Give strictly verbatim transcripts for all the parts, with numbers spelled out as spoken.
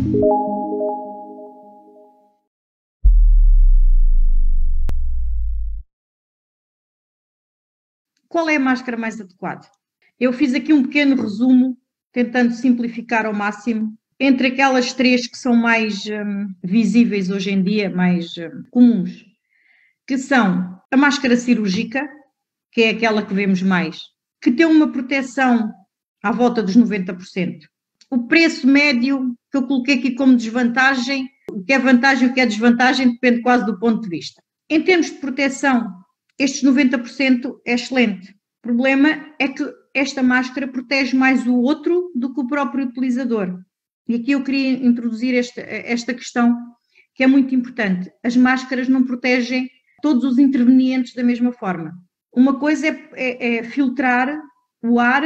Qual é a máscara mais adequada? Eu fiz aqui um pequeno resumo, tentando simplificar ao máximo, entre aquelas três que são mais hum, visíveis hoje em dia, mais hum, comuns, que são a máscara cirúrgica, que é aquela que vemos mais, que tem uma proteção à volta dos noventa por cento. O preço médio, que eu coloquei aqui como desvantagem, o que é vantagem e o que é desvantagem depende quase do ponto de vista. Em termos de proteção, estes noventa por cento é excelente. O problema é que esta máscara protege mais o outro do que o próprio utilizador. E aqui eu queria introduzir esta, esta questão, que é muito importante. As máscaras não protegem todos os intervenientes da mesma forma. Uma coisa é, é, é filtrar o ar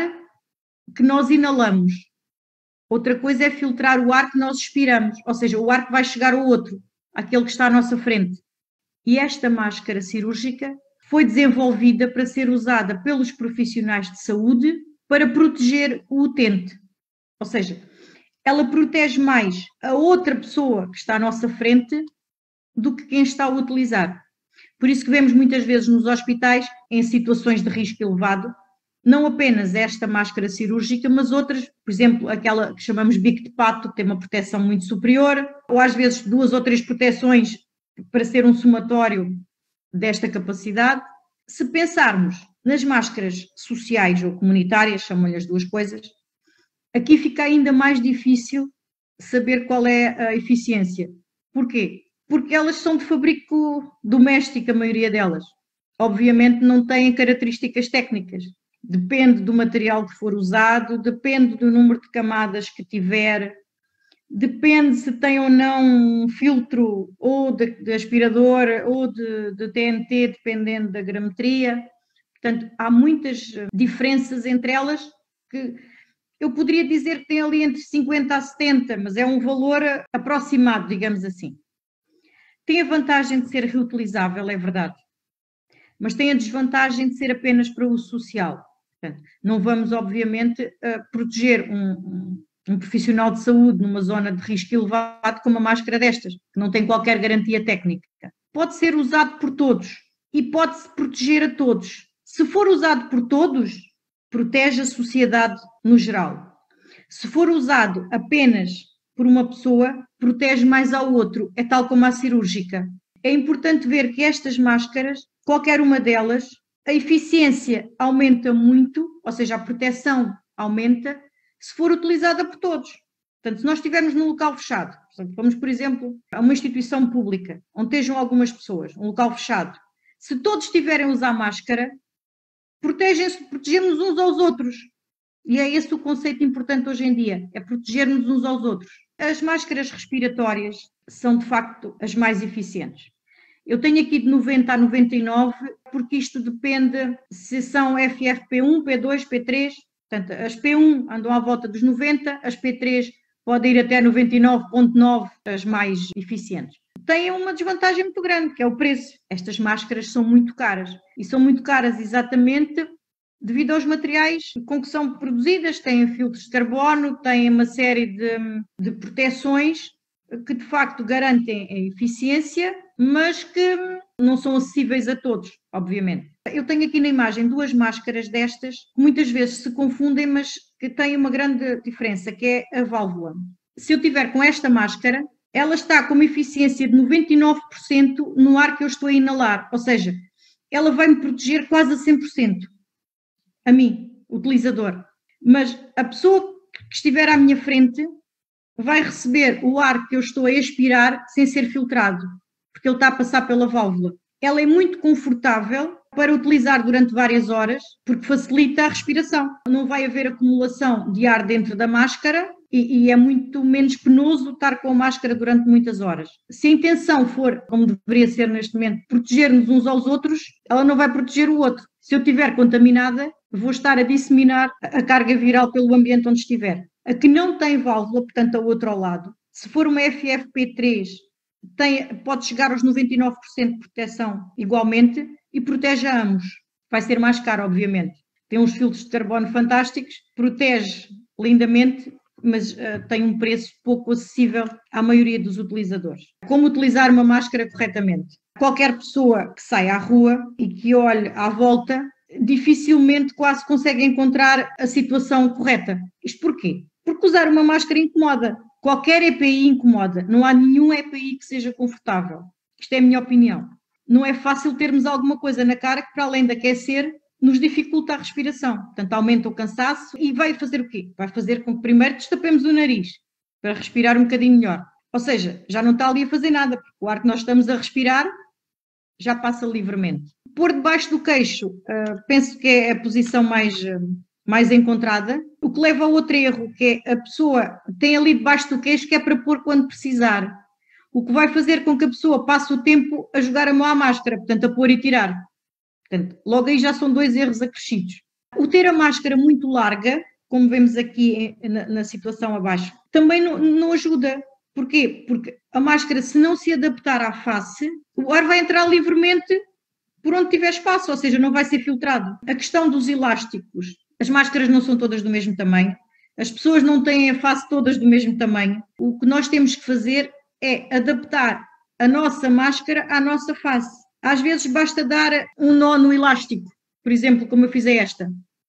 que nós inalamos. Outra coisa é filtrar o ar que nós expiramos, ou seja, o ar que vai chegar ao outro, àquele que está à nossa frente. E esta máscara cirúrgica foi desenvolvida para ser usada pelos profissionais de saúde para proteger o utente. Ou seja, ela protege mais a outra pessoa que está à nossa frente do que quem está a utilizar. Por isso que vemos muitas vezes nos hospitais, em situações de risco elevado, não apenas esta máscara cirúrgica, mas outras, por exemplo, aquela que chamamos bico de pato, que tem uma proteção muito superior, ou às vezes duas ou três proteções para ser um somatório desta capacidade. Se pensarmos nas máscaras sociais ou comunitárias, chamam-lhe as duas coisas, aqui fica ainda mais difícil saber qual é a eficiência. Porquê? Porque elas são de fabrico doméstico, a maioria delas. Obviamente não têm características técnicas. Depende do material que for usado, depende do número de camadas que tiver, depende se tem ou não um filtro ou de, de aspirador ou de, de T N T, dependendo da grametria. Portanto, há muitas diferenças entre elas que eu poderia dizer que tem ali entre cinquenta a setenta, mas é um valor aproximado, digamos assim. Tem a vantagem de ser reutilizável, é verdade, mas tem a desvantagem de ser apenas para uso social. Portanto, não vamos, obviamente, uh, proteger um, um, um profissional de saúde numa zona de risco elevado com uma máscara destas, que não tem qualquer garantia técnica. Pode ser usado por todos e pode-se proteger a todos. Se for usado por todos, protege a sociedade no geral. Se for usado apenas por uma pessoa, protege mais ao outro, é tal como a cirúrgica. É importante ver que estas máscaras, qualquer uma delas, a eficiência aumenta muito, ou seja, a proteção aumenta, se for utilizada por todos. Portanto, se nós estivermos num local fechado, portanto, vamos, por exemplo, a uma instituição pública, onde estejam algumas pessoas, um local fechado, se todos estiverem a usar máscara, protegemos uns aos outros. E é esse o conceito importante hoje em dia, é proteger-nos uns aos outros. As máscaras respiratórias são, de facto, as mais eficientes. Eu tenho aqui de noventa a noventa e nove, porque isto depende se são F F P um, P dois, P três. Portanto, as P um andam à volta dos noventa, as P três podem ir até noventa e nove vírgula nove, as mais eficientes. Têm uma desvantagem muito grande, que é o preço. Estas máscaras são muito caras. E são muito caras exatamente devido aos materiais com que são produzidas. Têm filtros de carbono, têm uma série de, de proteções que de facto garantem a eficiência, mas que não são acessíveis a todos, obviamente. Eu tenho aqui na imagem duas máscaras destas, que muitas vezes se confundem, mas que têm uma grande diferença, que é a válvula. Se eu tiver com esta máscara, ela está com uma eficiência de noventa e nove por cento no ar que eu estou a inalar, ou seja, ela vai-me proteger quase a cem por cento, a mim, utilizador. Mas a pessoa que estiver à minha frente vai receber o ar que eu estou a expirar sem ser filtrado, porque ele está a passar pela válvula. Ela é muito confortável para utilizar durante várias horas, porque facilita a respiração. Não vai haver acumulação de ar dentro da máscara e, e é muito menos penoso estar com a máscara durante muitas horas. Se a intenção for, como deveria ser neste momento, proteger-nos uns aos outros, ela não vai proteger o outro. Se eu estiver contaminada, vou estar a disseminar a carga viral pelo ambiente onde estiver. A que não tem válvula, portanto, a outro ao lado, se for uma F F P três, tem, pode chegar aos noventa e nove por cento de proteção igualmente e protege a ambos. Vai ser mais caro, obviamente. Tem uns filtros de carbono fantásticos, protege lindamente, mas uh, tem um preço pouco acessível à maioria dos utilizadores. Como utilizar uma máscara corretamente? Qualquer pessoa que saia à rua e que olhe à volta, dificilmente quase consegue encontrar a situação correta. Isto porquê? Porque usar uma máscara incomoda. Qualquer E P I incomoda. Não há nenhum E P I que seja confortável. Isto é a minha opinião. Não é fácil termos alguma coisa na cara que, para além de aquecer, nos dificulta a respiração. Portanto, aumenta o cansaço e vai fazer o quê? Vai fazer com que primeiro destapemos o nariz para respirar um bocadinho melhor. Ou seja, já não está ali a fazer nada, porque o ar que nós estamos a respirar já passa livremente. Pôr debaixo do queixo, uh, penso que é a posição mais, uh, mais encontrada, o que leva a outro erro, que é a pessoa tem ali debaixo do queixo que é para pôr quando precisar, o que vai fazer com que a pessoa passe o tempo a jogar a mão à máscara, portanto a pôr e tirar. Portanto, logo aí já são dois erros acrescidos. O ter a máscara muito larga, como vemos aqui na, na situação abaixo, também não, não ajuda. Porquê? Porque a máscara, se não se adaptar à face, o ar vai entrar livremente por onde tiver espaço, ou seja, não vai ser filtrado. A questão dos elásticos. As máscaras não são todas do mesmo tamanho, as pessoas não têm a face todas do mesmo tamanho. O que nós temos que fazer é adaptar a nossa máscara à nossa face. Às vezes basta dar um nó no elástico, por exemplo, como eu fiz a esta.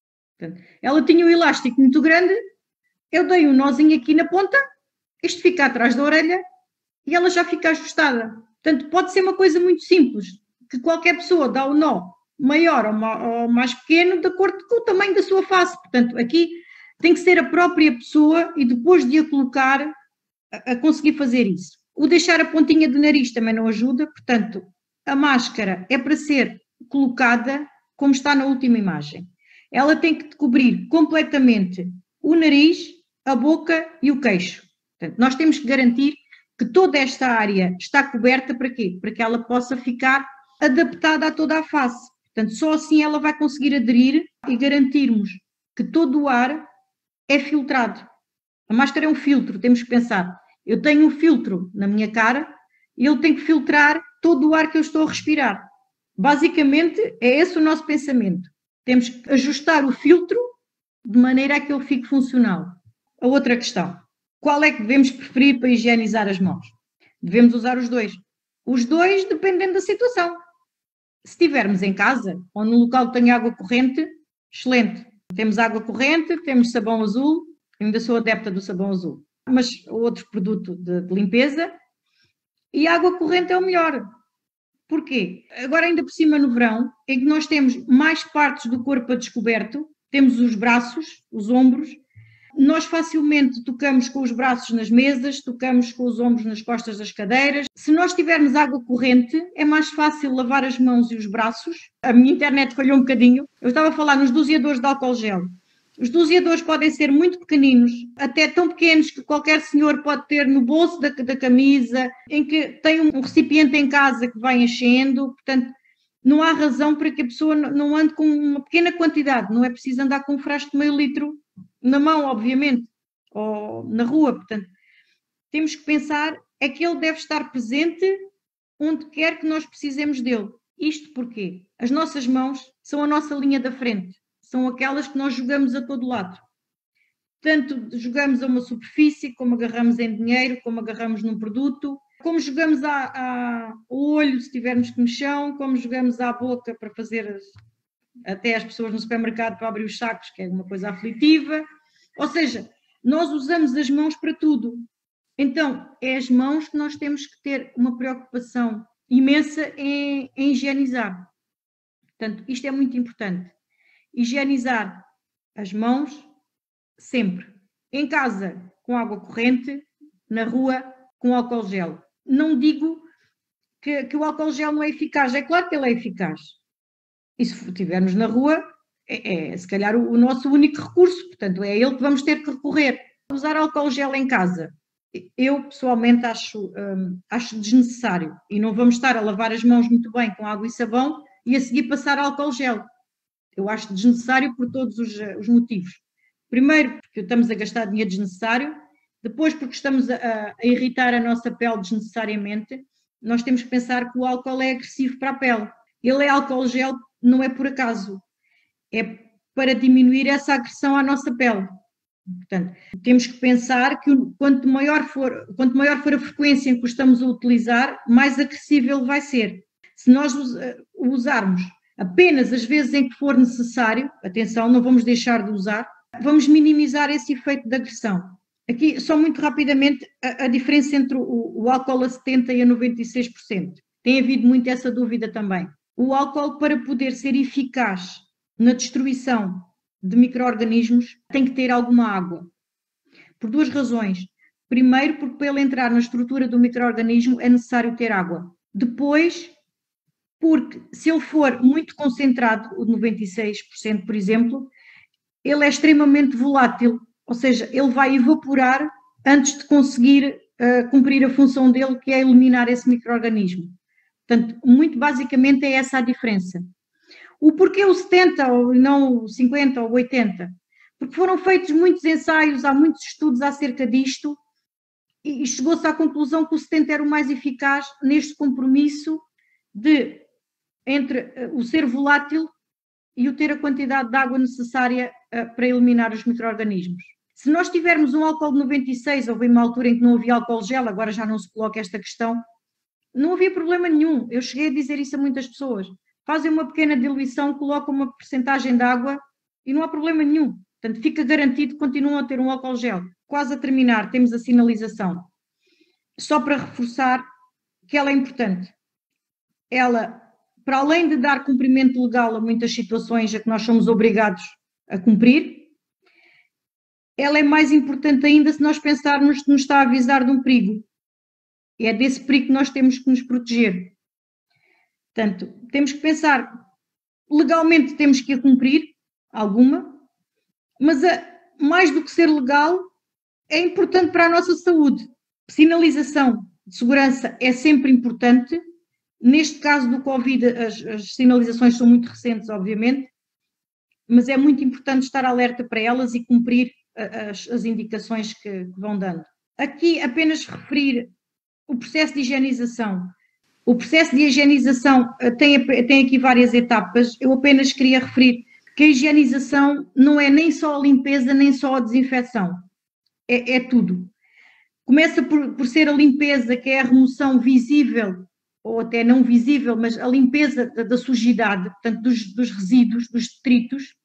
Ela tinha um elástico muito grande, eu dei um nozinho aqui na ponta, isto fica atrás da orelha e ela já fica ajustada. Portanto, pode ser uma coisa muito simples, que qualquer pessoa dá o nó maior ou mais pequeno de acordo com o tamanho da sua face. Portanto, aqui tem que ser a própria pessoa e depois de a colocar a, a conseguir fazer isso. O deixar a pontinha do nariz também não ajuda, portanto, a máscara é para ser colocada como está na última imagem. Ela tem que cobrir completamente o nariz, a boca e o queixo. Portanto, nós temos que garantir que toda esta área está coberta para quê? Para que ela possa ficar adaptada a toda a face. Portanto, só assim ela vai conseguir aderir e garantirmos que todo o ar é filtrado. A máscara é um filtro, temos que pensar. Eu tenho um filtro na minha cara e ele tem que filtrar todo o ar que eu estou a respirar. Basicamente, é esse o nosso pensamento. Temos que ajustar o filtro de maneira a que ele fique funcional. A outra questão. Qual é que devemos preferir para higienizar as mãos? Devemos usar os dois. Os dois dependendo da situação. Se estivermos em casa ou num local que tenha água corrente, excelente. Temos água corrente, temos sabão azul, ainda sou adepta do sabão azul, mas outro produto de, de limpeza, e água corrente é o melhor. Porquê? Agora ainda por cima no verão, em que nós temos mais partes do corpo a descoberto, temos os braços, os ombros, nós facilmente tocamos com os braços nas mesas, tocamos com os ombros nas costas das cadeiras. Se nós tivermos água corrente, é mais fácil lavar as mãos e os braços. A minha internet falhou um bocadinho. Eu estava a falar nos doseadores de álcool gel. Os doseadores podem ser muito pequeninos, até tão pequenos que qualquer senhor pode ter no bolso da, da camisa, em que tem um recipiente em casa que vai enchendo. Portanto, não há razão para que a pessoa não ande com uma pequena quantidade. Não é preciso andar com um frasco de meio litro na mão, obviamente, ou na rua. Portanto, temos que pensar é que ele deve estar presente onde quer que nós precisemos dele. Isto porquê? As nossas mãos são a nossa linha da frente, são aquelas que nós jogamos a todo lado. Tanto jogamos a uma superfície, como agarramos em dinheiro, como agarramos num produto, como jogamos a, a, ao olho se tivermos comichão, como jogamos à boca para fazer até as pessoas no supermercado para abrir os sacos, que é uma coisa aflitiva. Ou seja, nós usamos as mãos para tudo. Então, é as mãos que nós temos que ter uma preocupação imensa em, em higienizar. Portanto, isto é muito importante. Higienizar as mãos sempre. Em casa, com água corrente, na rua, com álcool gel. Não digo que, que o álcool gel não é eficaz. É claro que ele é eficaz. E se estivermos na rua, é, é se calhar o, o nosso único recurso, portanto, é a ele que vamos ter que recorrer. Usar álcool gel em casa, eu pessoalmente acho, hum, acho desnecessário e não vamos estar a lavar as mãos muito bem com água e sabão e a seguir passar álcool gel. Eu acho desnecessário por todos os, os motivos. Primeiro, porque estamos a gastar dinheiro desnecessário, depois porque estamos a, a irritar a nossa pele desnecessariamente. Nós temos que pensar que o álcool é agressivo para a pele. Ele é álcool gel, não é por acaso, é para diminuir essa agressão à nossa pele. Portanto, temos que pensar que quanto maior for, quanto maior for a frequência em que o estamos a utilizar, mais acessível vai ser. Se nós o usarmos apenas as vezes em que for necessário, atenção, não vamos deixar de usar, vamos minimizar esse efeito de agressão. Aqui, só muito rapidamente, a, a diferença entre o, o álcool a setenta por cento e a noventa e seis por cento. Tem havido muito essa dúvida também. O álcool, para poder ser eficaz na destruição de micro-organismos, tem que ter alguma água. Por duas razões. Primeiro, porque para ele entrar na estrutura do micro-organismo é necessário ter água. Depois, porque se ele for muito concentrado, o de noventa e seis por cento, por exemplo, ele é extremamente volátil, ou seja, ele vai evaporar antes de conseguir uh, cumprir a função dele, que é eliminar esse micro-organismo. Portanto, muito basicamente é essa a diferença. O porquê o setenta ou não o cinquenta ou oitenta? Porque foram feitos muitos ensaios, há muitos estudos acerca disto e chegou-se à conclusão que o setenta era o mais eficaz neste compromisso de, entre o ser volátil e o ter a quantidade de água necessária uh, para eliminar os micro-organismos. Se nós tivermos um álcool de noventa e seis, houve uma altura em que não havia álcool gel, agora já não se coloca esta questão, não havia problema nenhum. Eu cheguei a dizer isso a muitas pessoas. Fazem uma pequena diluição, colocam uma porcentagem de água e não há problema nenhum. Portanto, fica garantido que continuam a ter um álcool gel. Quase a terminar, temos a sinalização. Só para reforçar que ela é importante. Ela, para além de dar cumprimento legal a muitas situações a que nós somos obrigados a cumprir, ela é mais importante ainda se nós pensarmos que nos está a avisar de um perigo. E é desse perigo que nós temos que nos proteger. Portanto, temos que pensar, legalmente temos que a cumprir, alguma, mas a, mais do que ser legal, é importante para a nossa saúde. Sinalização de segurança é sempre importante. Neste caso do Covid, as, as sinalizações são muito recentes, obviamente, mas é muito importante estar alerta para elas e cumprir as, as indicações que, que vão dando. Aqui apenas referir o processo de higienização. O processo de higienização tem, tem aqui várias etapas. Eu apenas queria referir que a higienização não é nem só a limpeza, nem só a desinfecção. É, é tudo. Começa por, por ser a limpeza, que é a remoção visível, ou até não visível, mas a limpeza da, da sujidade, portanto, dos, dos resíduos, dos detritos.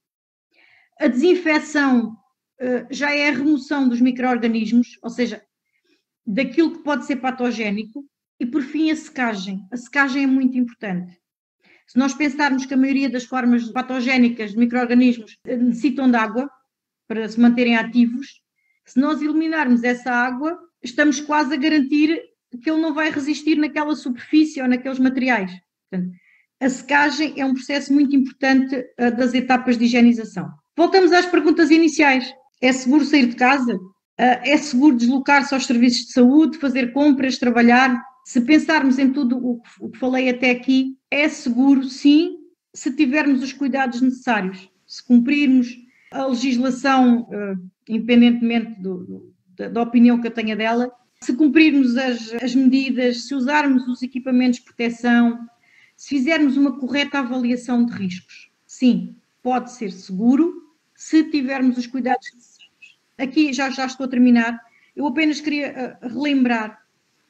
A desinfecção uh, já é a remoção dos micro-organismos, ou seja, daquilo que pode ser patogénico. E, por fim, a secagem. A secagem é muito importante. Se nós pensarmos que a maioria das formas patogénicas de micro-organismos necessitam de água para se manterem ativos, se nós eliminarmos essa água, estamos quase a garantir que ele não vai resistir naquela superfície ou naqueles materiais. Portanto, a secagem é um processo muito importante uh, das etapas de higienização. Voltamos às perguntas iniciais. É seguro sair de casa? Uh, é seguro deslocar-se aos serviços de saúde, fazer compras, trabalhar? Se pensarmos em tudo o que falei até aqui, é seguro, sim, se tivermos os cuidados necessários, se cumprirmos a legislação, independentemente do, da, da opinião que eu tenha dela, se cumprirmos as, as medidas, se usarmos os equipamentos de proteção, se fizermos uma correta avaliação de riscos. Sim, pode ser seguro, se tivermos os cuidados necessários. Aqui já, já estou a terminar. Eu apenas queria uh, relembrar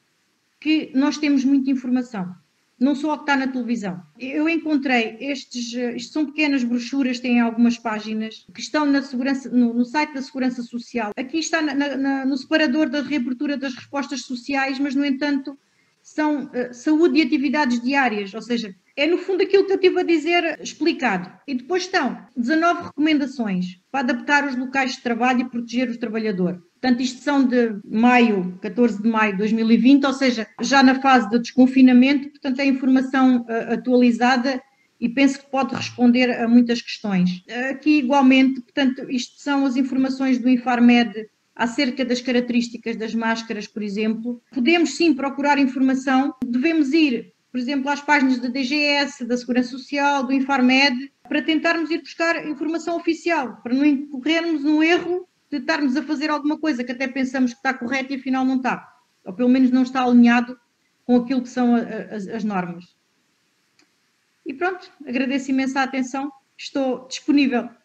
que nós temos muita informação, não só o que está na televisão. Eu encontrei estes, isto são pequenas brochuras, têm algumas páginas, que estão na segurança, no, no site da Segurança Social. Aqui está na, na, no separador da reabertura das respostas sociais, mas, no entanto, são uh, saúde e atividades diárias, ou seja, é no fundo aquilo que eu estive a dizer explicado. E depois estão dezanove recomendações para adaptar os locais de trabalho e proteger o trabalhador. Portanto, isto são de maio, catorze de maio de dois mil e vinte, ou seja, já na fase de desconfinamento, portanto é informação uh, atualizada e penso que pode responder a muitas questões. Aqui, igualmente, portanto, isto são as informações do Infarmed acerca das características das máscaras, por exemplo. Podemos sim procurar informação, devemos ir, por exemplo, às páginas da D G S, da Segurança Social, do Infarmed, para tentarmos ir buscar informação oficial, para não incorrermos num erro de estarmos a fazer alguma coisa que até pensamos que está correta e afinal não está, ou pelo menos não está alinhado com aquilo que são as, as normas. E pronto, agradeço imenso a atenção, estou disponível